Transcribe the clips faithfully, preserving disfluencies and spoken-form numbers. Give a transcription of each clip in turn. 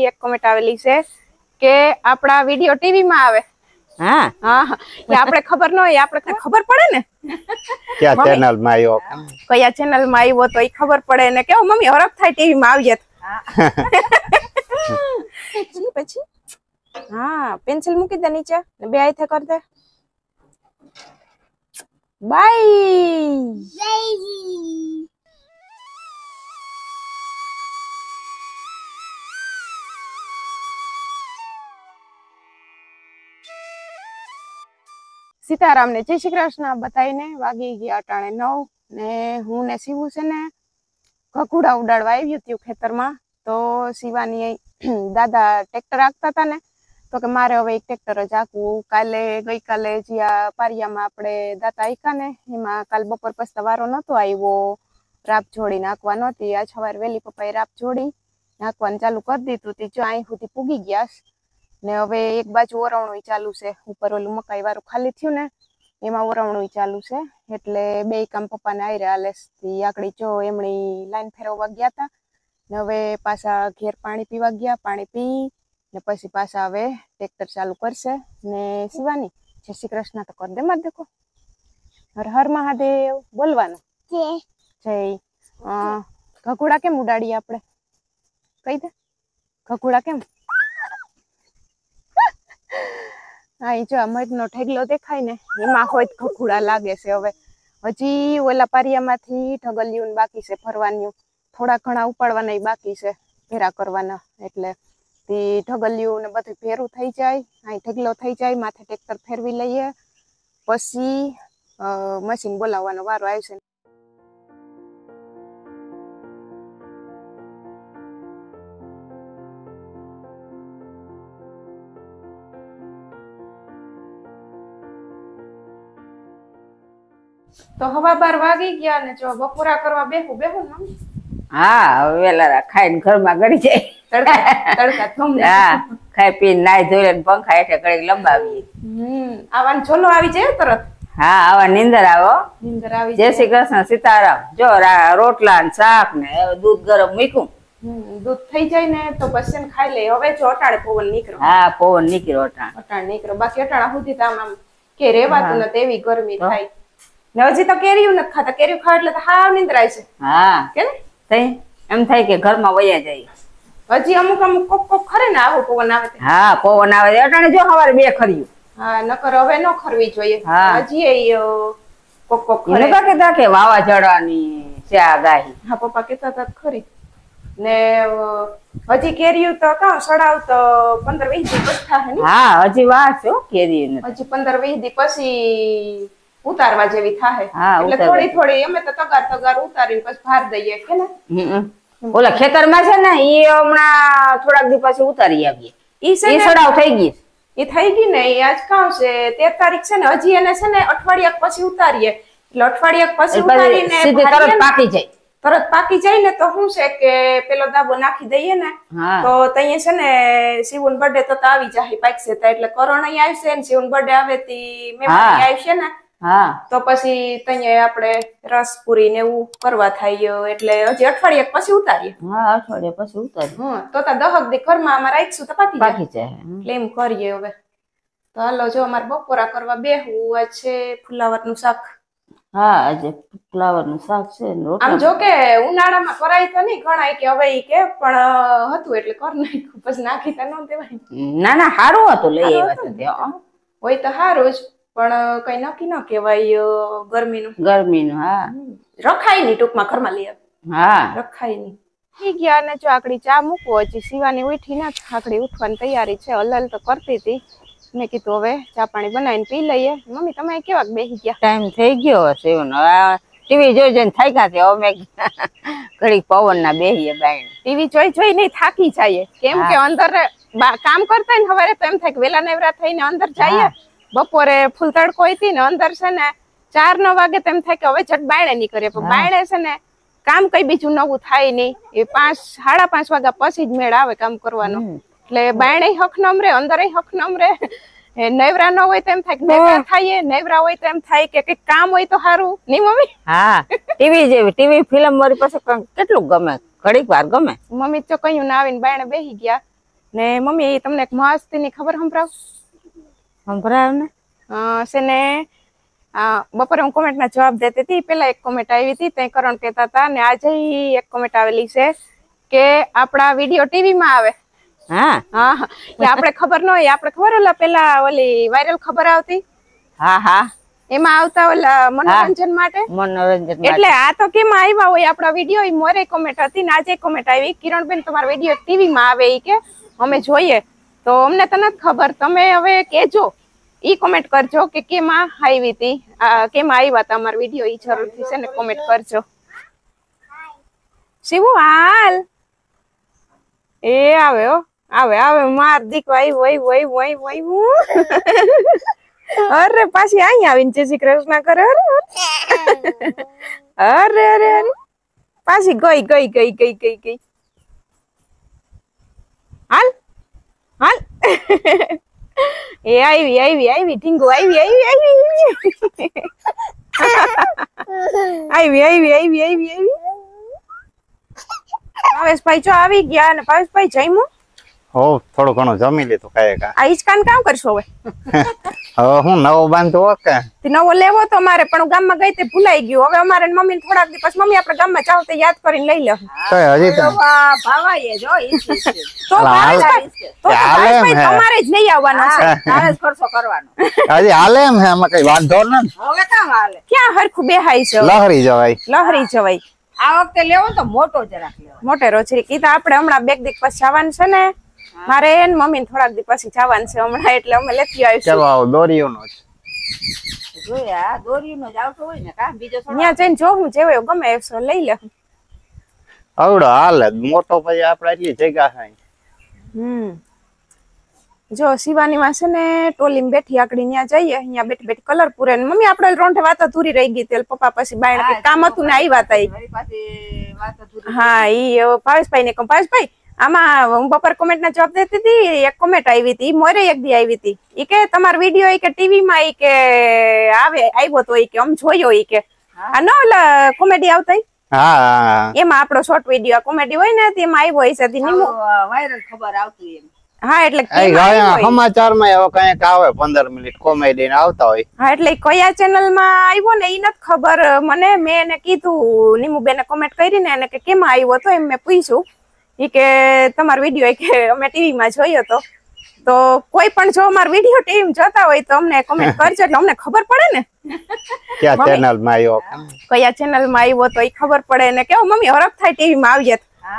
પછી એક કમેન્ટ આવેલી છે કે આપણા વિડિયો ટીવી માં આવે. હા હા કે આપણે ખબર ન હોય, આપણે ખબર પડે ને કયા ચેનલ માં આવ્યો, કયા ચેનલ માં આવ્યો તો એ ખબર પડે ને. કેવું મમ્મી હરખ થાય ટીવી માં આવીએ પછી પછી હા પેન્સિલ મૂકી દે નીચે ને બે હાથે કર દે. બાય. સીતારામ ને જય શ્રી કૃષ્ણ બતાવીને વાગી ગયા અટાણે નવ ને હું ને શિવું છે ને ઘકુડા ઉડાડવા આવ્યું હતું ખેતરમાં. તો શિવાની દાદા ટ્રેક્ટર હાંકતા હતા ને તો કે મારે હવે એક ટ્રેક્ટર જ હાંકવું. કાલે ગઈકાલે જ્યાં પારિયામાં આપણે દાતા હાંક્યા ને એમાં કાલ બપોર પછી વારો નતો આવ્યો રાપ જોડી નાખવા નહોતી. આ સવારે વહેલી પપ્પાએ રાપ જોડી નાખવાનું ચાલુ કરી દીધું હતી. જો અહીં સુધી પૂગી ગયા ને હવે એક બાજુ ઓરવણું ચાલુ છે. ઉપર ઓલું મકાઈ વાળું ખાલી થયું ને એમાં ઓરવણું ચાલુ છે એટલે બે કામ પપ્પા ને આયરે હાલે. આકડી જો એમણી લાઈન ફેરવવા ગયા હતા ને હવે પાછા ઘેર પાણી પીવા ગયા. પાણી પી ને પછી પાછા હવે ટ્રેક્ટર ચાલુ કરશે. ને શિવાની જય શ્રી કૃષ્ણ તો કર દે મત દેખો. હર હર મહાદેવ બોલવાનું. જય ઘઘુડા કેમ ઉડાડીએ આપણે કહી દે. ઘઘુડા કેમ હા એ જો મધ નો ઠેગલો દેખાય ને એમાં હોય ઘઘુડા લાગે છે. હવે હજી ઓલા પારિયામાંથી ઢગલિયું બાકી છે ફરવાનું. થોડા ઘણા ઉપાડવાના બાકી છે ભેરા કરવાના. એટલે તે ઢગલિયું ને બધું ભેરું થઈ જાય. અહીં ઢગલો થઈ જાય માથે ટ્રેક્ટર ફેરવી લઈએ પછી મશીન બોલાવવાનો વારો આવશે. તો હવા બાર વાગી ગયા ને જો બપોરા કરવા બેહું બેહું મમ્મી. હા વેલા ખાઈને ઘરમાં ગળી જાય. તડકા તડકા થમ. હા ખાઈ પીને નાઈ ધોઈને પંખા હેઠે ઘડી લંબાવી. હમ આવાન છોલો આવી જાય તરત. હા આવા નીંદર આવો. નીંદર આવી જય શ્રી કૃષ્ણ સીતારામ. જો રોટલા ને શાક ને દૂધ ગરમ મૂક્યું. દૂધ થઈ જાય ને તો પછી ખાઈ લે. હવે જો અટાણે પવન નીકળ્યો. હા પવન નીકળ્યો અટાણે અટાણે નીકળ્યો. બાકી અટાણા સુધી તો આમ કે રેવાતું નથી એવી ગરમી થાય. ને હજી તો કેરીયું નથી ખાતા. કેરીયું ખાવ એટલે તો હાવ નીંદર આવી છે. હા કે એમ થાય કે ઘરમાં વયા જાય. હજી અમુક અમુક કોક કોક ખરે ને આવો પવન આવે. હા પવન આવે અટાણે જો સવારે બે ખર્યું. હા નકર હવે ન ખરવી જોઈએ. હજી કોક કોક ખરે કહેતા કે વાવાઝોડાની છે આગાહી. હા પપ્પા કહેતા હતા ખરી. ને હજી કેરીયું તો કાં સડાવ તો પંદર વીસ દી પછી થાય ને. હા હજી વાર છે કેરીયું. હજી પંદર વીસ દી પછી ઉતારવા જેવી થાય. હા એટલે થોડી થોડી અમે તો તગાર તગાર ઉતારીને પછી ભાર દઈએ કે ને. ઓલા ખેતરમાં છે ને ઈ હમણાં થોડાક દી પછી ઉતારી આવીએ. ઈ સડાવ થઈ ગઈ. એ થઈ ગઈ ને એ આજ કામ છે તેર તારીખ છે ને હજી એને છે ને અઠવાડિયા પછી ઉતારીએ. એટલે અઠવાડિયા પછી ઉતારીને તરત પાકી જાય. તરત પાકી જાય ને તો શું છે કે પેલો દાબો નાખી દઈએ ને તો તઈએ છે ને શિવન બર્થડે તો આવી જાય પાકશે. એટલે કરણ અહીં આવશે ને શિવન બર્થડે આવે તી મહેમાન આવશે ને તો પછી તઈએ આપણે રસ પૂરી ને એવું કરવા થાય. એટલે હજી અઠવાડિયા પછી ઉતારીએ. હા અઠવાડિયા પછી ઉતારીએ. હા તો તા દહક દી ઘરમાં અમારે રાખશું તો પાકી પાકી જાય. એટલે એમ કરીએ. હવે તો હાલો જો અમારે બપોરા કરવા બેહવું. આ છે ફુલાવર નું શાક. હા આજે ફ્લાવર નું શાક છે. આમ જો કે ઉનાળામાં કરાય તો નહીં ઘણાય કે હવે ઈ કે પણ હતું એટલે કર નાખ્યું. પછી નાખી તો ન દેવાય. ના ના સારું હતું લઈ આવ્યા. હોય તો સારું જ પણ કઈ નક્કી ન કેવાય ગરમીનું. ગરમીનું હા રખાય નહીં ટૂંકમાં ઘરમાં લઈ આવે. હા રખાય નહીં. થઈ ગયા ને જો આકડી ચા મૂકવો. હજી શિવાની ઉઠી ના આકડી ઉઠવાની તૈયારી છે. હલલ તો કરતી હતી. મેં કીધું હવે ચા પાણી બનાવીને પી લઈએ. મમ્મી તમે કેવા બેસી ગયા? ટાઈમ થઈ ગયો હશે. ટીવી જોઈ જોઈને થાક્યા છે. હવે મેં ઘડીક પવન ના બેહીએ બાય. ટીવી જોઈ જોઈ નહીં થાકી જાય. કેમ કે અંદર કામ કરતા ને સવારે તો એમ થાય કે વેલા નવરા થઈને અંદર જઈએ. બપોરે ફૂલ તડકો હતી ને અંદર છે ને ચાર નવ વાગે તો એમ થાય કે હવે ચટ બાયણે નીકળીએ. પણ બાયણે છે ને કામ કઈ બીજું નવું થાય નહીં. એ પાંચ સાડા પાંચ વાગ્યા પછી જ મેળ આવે કામ કરવાનો. એટલે બાયણે હક નમ રે અંદર હક નમ રે. નવરા ન હોય તો એમ થાય કે નવરા થાય. નવરા હોય તો એમ થાય કે કઈક કામ હોય તો સારું નહીં મમ્મી. હા ટીવી જેવી ટીવી ફિલ્મ મારી પાસે કેટલું ગમે. ઘડીક વાર ગમે. મમ્મી તો કયું ના આવીને બાયણે બેસી ગયા ને મમ્મી તમને એક મસ્તીની ખબર સંભળાવ સંભળાવ ને અ છે ને આ બપોરે હું કોમેન્ટના જવાબ દેતી હતી પેલા એક કોમેન્ટ આવી હતી ત્યાં કરણ કહેતા હતા ને આજે એક કોમેન્ટ આવેલી છે કે આપણા વિડીયો ટીવીમાં આવે હા હા હા કે આપણે ખબર ન હોય આપણે ખબર ઓલા પેલા ઓલી વાયરલ ખબર આવતી હા હા એમાં આવતા ઓલા મનોરંજન માટે મનોરંજન એટલે આ તો કેમ આવ્યા હોય આપણા વિડીયો ઈ મોરે કોમેન્ટ હતી ને આજે કોમેન્ટ આવી કિરણબેન તમારો વિડીયો ટીવીમાં આવે ઈ કે અમે જોઈએ તો અમને તો નથી ખબર તમે હવે કેજો ઈ કોમેન્ટ કરજો કે કેમાં આવી હતી કેમાં આવ્યા હતા અમારા વિડીયો ઈ જરૂરથી છે ને કોમેન્ટ કરજો શિવુ હાલ એ આવે હો આવે આવે માર દીકરો આવ્યો આવ્યો આવ્યો આવ્યો આવ્યો અરે પાછી અહીં આવીને જય શ્રી કૃષ્ણ કરે અરે અરે અરે પાછી ગઈ ગઈ ગઈ ગઈ ગઈ ગઈ હાલ હાલ એ આવી આવી આવી ઢીંગુ આવી આવી આવી આવી આવી આવી આવી આવી ભાવેશભાઈ જો આવી ગયા અને ભાવેશભાઈ જઈમું હો થોડું ઘણું જમી લીધું કાંઈ કા આ હિંચકાન કામ કરશો હવે હવે હું નવો બાંધો કે તે નવો લેવો તો મારે પણ હું ગામમાં ગઈ તે ભૂલાઈ ગયું હવે અમારે મમ્મી ને થોડાક દિવસ મમ્મી આપણે ગામમાં જાવ તો યાદ કરીને લઈ લે કઈ હજી તો ભાવાય જો તો ભાવેશભાઈ તો ભાવેશભાઈ તમારે જ લઈ આવવાનો છે તારે જ ખર્ચો કરવાનો હજી હાલે એમ હે એમાં કઈ વાંધો નથી હવે કામ હાલે ક્યાં હરખું બેહાય છે લહરી જવાય લહરી જવાય આ વખતે લેવો તો મોટો જ રાખ લેવો મોટે રોજરી કીધા આપણે હમણાં બે દીક પછી જવાનું છે ને મારે એને મમ્મી થોડાક દી પછી જવાનું છે હમણાં એટલે અમે લેતી આવીશું ચલો આવો દોરીઓનો જ જોયા દોરીનો જ આવતો હોય ને કા બીજો ત્યાં જઈને જોવું જેવો ગમે એવો લઈ લે આવડો હાલે મોટો પછી આપડે એટલી જગ્યા છે હમ જો શિવાની માં છે ને ટોલી બેઠી આકડી ત્યાં જઈએ અહીંયા બેઠી બેઠી કલર પૂરે મમ્મી આપડે રોંઠે વાતો ધૂરી રહી ગઈ તેલ પપ્પા પછી બાયણ કામ હતું ને આવ્યા હતા હા ઈ ભાવેશભાઈ ને કહું ભાવેશભાઈ આમાં હું બપોર કોમેન્ટ ના જવાબ દેતી હતી એક કોમેન્ટ આવી હતી મોરે એક દી આવી હતી ઈ કે તમારો વિડીયો કે ટીવી માં ઈ કે આવે આવ્યો તો ઈ કે આમ જોયો ઈ કે આ નો ઓલા કોમેડી આવતા હા એમાં આપણો શોર્ટ વિડીયો કોમેડી હોય ને તેમાં આવ્યો હશે નીમુ વાયરલ ખબર આવતી એમ હા એટલે સમાચાર માં હવે કઈક આવે પંદર મિનિટ કોમેડી આવતા હોય હા એટલે કયા ચેનલ માં આવ્યો ને ઈ નથી ખબર મને મેં એને કીધું નીમુબેને કોમેન્ટ કરી ને એને કે કેમાં આવ્યો તો એમ મેં પૂછ્યું ઈ કે તમારો વિડીયો કે અમે ટીવી માં જોયો તો તો કોઈ પણ જો અમારો વિડીયો ટીવી માં જોતા હોય તો અમને કોમેન્ટ કરજો એટલે અમને ખબર પડે ને કયા ચેનલ માં આવ્યો કયા ચેનલ માં આવ્યો તો ઈ ખબર પડે ને કેવું મમ્મી હરખ થાય ટીવી માં આવીએ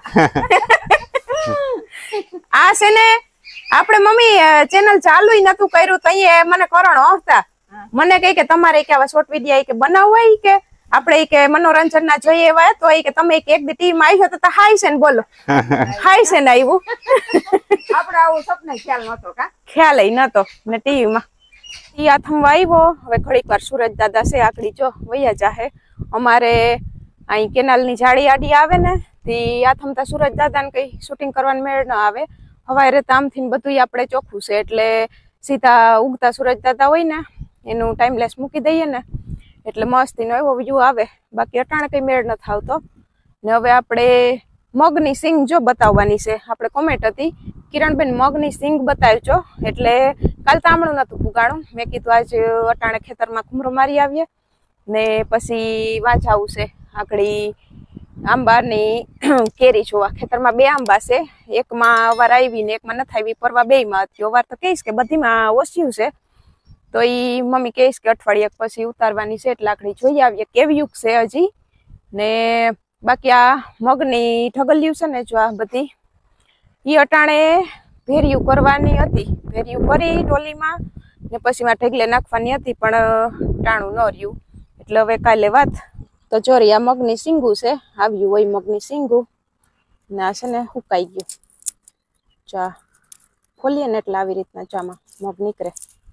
આ છે ને આપણે મમ્મી ચેનલ ચાલુ નતું કર્યું તો અહીંયા મને કરણ હોતા મને કહે કે તમારે કે આવા શોર્ટ વિડીયો કે બનાવવા ઈ કે આપણે કે મનોરંજન ના જોઈએ એવા તો ઈ કે તમે એક દી ટીવી માં આવ્યો તો હાઈ છે ને બોલો હાઈ છે ને આવ્યું આપણે આવું સપને ખ્યાલ નતો કા ખ્યાલ ય નતો ને ટીવી માં ઈ આથમવા આવ્યો હવે ઘડીક વાર સુરજ દાદા છે આકડી જો વૈયા જાહે અમારે અહીં કેનાલ ની જાળી આડી આવે ને તી આથમતા સુરજ દાદા ને કઈ શૂટિંગ કરવાનું મેળ ન આવે હવારે તામથી બધું આપણે ચોખ્ખું છે એટલે સીધા ઉગતા સુરજ દાદા હોય ને એનું ટાઈમલેસ મૂકી દઈએ ને એટલે મસ્તી નો એવો વ્યૂ આવે બાકી અટાણે કઈ મેળ ન થાવતો ને હવે આપણે મગની સિંગ જો બતાવવાની છે આપણે કોમેન્ટ હતી કિરણબેન મગની સિંગ બતાવજો એટલે કાલ તામણું નતું પુગાણું મેં કીધું આજ અટાણે ખેતરમાં ઘૂમરો મારી આવીએ ને પછી વાંચાવું છે આકડી આંબાની કેરી જોવા ખેતરમાં બે આંબા છે એકમાં અવાર આવી ને એકમાં નથી આવી પરવા બે માં હતી અવાર તો કહીશ કે બધીમાં ઓછ્યું છે તો ઈ મમ્મી કહીશ કે અઠવાડિયા પછી ઉતારવાની છે એટલે આકડી જોઈ આવીએ કેવી યુગ છે હજી ને બાકી આ મગની ઢગલિયું છે ને જો આ બધી ઈ અટાણે ભેરિયું કરવાની હતી ભેરિયું કરી ટોલીમાં ને પછી માં ઢગલે નાખવાની હતી પણ ટાણું ન રહ્યું એટલે હવે કાલે વાત તો જોરી આ મગની સિંગુ છે આવ્યું હોય મગની સિંગુ ને આ છે ને હુકાઈ ગયું ચા ખોલીએ ને એટલે આવી રીતના ચામાં મગ નીકળે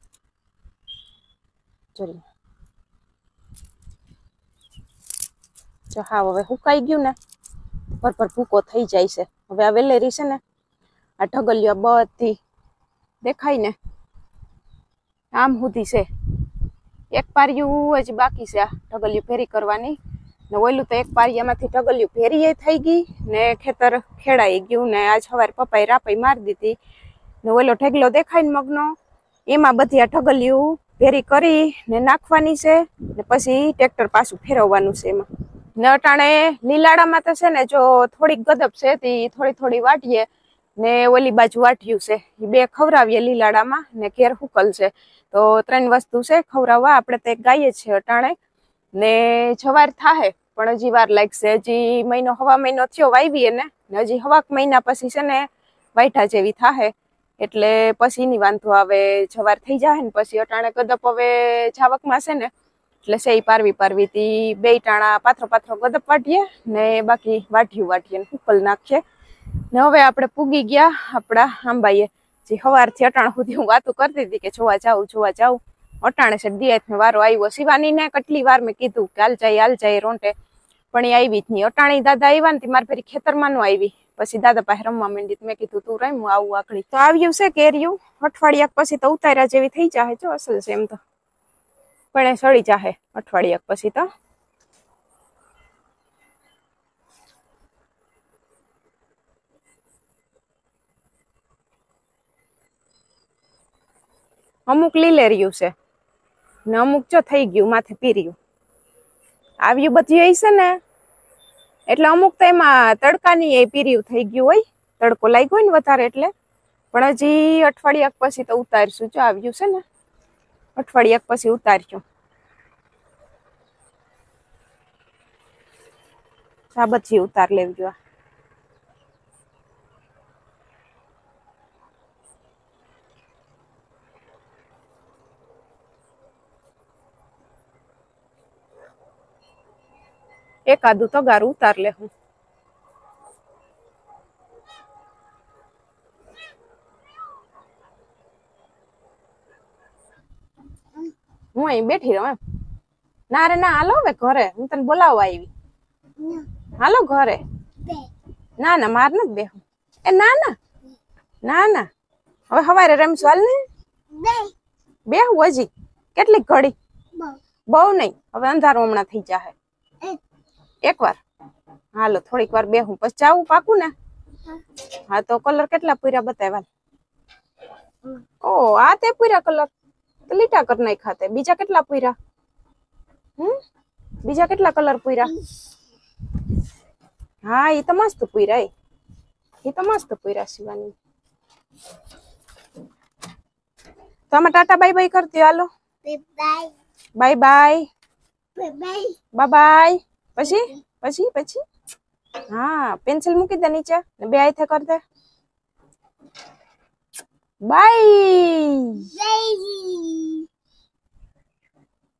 જોરી જો હા હવે હુકાઈ ગયું ને પર પર ભૂકો થઈ જાય છે હવે આ વેલેરી છે ને આ ઢગલિયો બધી દેખાય ને આમ સુધી છે એક પારિયું હજી બાકી છે આ ઢગલિયું ફેરી કરવાની ને ઓલું તો એક પારિયામાંથી ઢગલ્યું ભેરીએ થઈ ગઈ ને ખેતર ખેડાઈ ગયું ને આજ સવારે પપ્પાએ રાપાઈ મારી દીધી ને ઓલો ઢગલો દેખાય ને મગનો એમાં બધી આ ઢગલિયું ભેરી કરી ને નાખવાની છે ને પછી ટ્રેક્ટર પાછું ફેરવવાનું છે એમાં ને અટાણે લીલાડામાં તો છે ને જો થોડીક ગદપ છે તે થોડી થોડી વાટીએ ને ઓલી બાજુ વાટ્યું છે એ બે ખવડાવીએ લીલાડામાં ને ઘેર હુકલ છે તો ત્રણ વસ્તુ છે ખવડાવવા આપણે તો એક ગાઈએ છે અટાણે ને જવાર થાહે પણ હજી વાર લાગશે હજી મહિનો હવા મહિનો થયો વાવીએ ને હજી હવાક મહિના પછી છે ને વાઈઠા જેવી થાહે એટલે પછી ની વાંધો આવે જવાર થઈ જાય ને પછી અટાણે ગદપ હવે જાવકમાં છે ને એટલે સેઈ પારવી પારવી તી બે ટાણા પાથરો પાથરો ગદપ વાટીએ ને બાકી વાટ્યું વાટીએ ને હુકલ નાખીએ ને હવે આપણે પૂગી ગયા આપણા આંબાઈએ જે સવારથી અટાણ સુધી હું વાતો કરતી હતી કે જોવા જાઉં જોવા જાઉં અટાણે છે દિયાત ને વારો આવ્યો શિવાની ને કેટલી વાર મેં કીધું કે હાલ જાય હાલ જાય રોંટે પણ એ આવી જ નહીં અટાણી દાદા આવ્યા ને મારી ફેરી ખેતરમાં નો આવી પછી દાદા પાસે રમવા માંડી મેં કીધું તું રમ હું આવું આકડી તો આવ્યું છે કેર્યું અઠવાડિયા પછી તો ઉતાર્યા જેવી થઈ જાય જો અસલ છે એમ તો પણ એ સડી જાહે અઠવાડિયા પછી તો અમુક લીલેર્યું છે ને અમુક જો થઈ ગયું માથે પીર્યું આવ્યું બધી હશે ને એટલે અમુક તો એમાં તડકાની એ પીર્યું થઈ ગયું હોય તડકો લાગ્યો હોય ને વધારે એટલે પણ હજી અઠવાડિયા પછી તો ઉતારશું જો આવ્યું છે ને અઠવાડિયા પછી ઉતારશું આ બધી ઉતાર લેવજો એકાદું તગારું ઉતાર લે હું હું અહીં બેઠી રહું એમ ના રે ના હાલો હવે ઘરે હું તને બોલાવવા આવી હાલો ઘરે ના ના માર નથી બેહું એ ના ના ના ના હવે સવારે રમશું હાલ ને બેહું હજી કેટલીક ઘડી બહુ નહીં હવે અંધારું હમણાં થઈ જાહે એક વાર હાલો થોડીક વાર બેહું પછી જાવું પાકું ને હા તો કલર કેટલા પૂરા બતાવ્યા ઓ આ તે પૂરા કલર તો લીટા કર નાખ્યા તે બીજા કેટલા પૂરા હમ બીજા કેટલા કલર પૂરા હા એ તો મસ્ત પૂરા એ તો મસ્ત પૂરા શિવાની તમે ટાટા બાય બાય કરતી hello bye bye bye bye પછી પછી પછી હા પેન્સિલ મૂકી દે નીચે ને બે હાથે કર દે બાય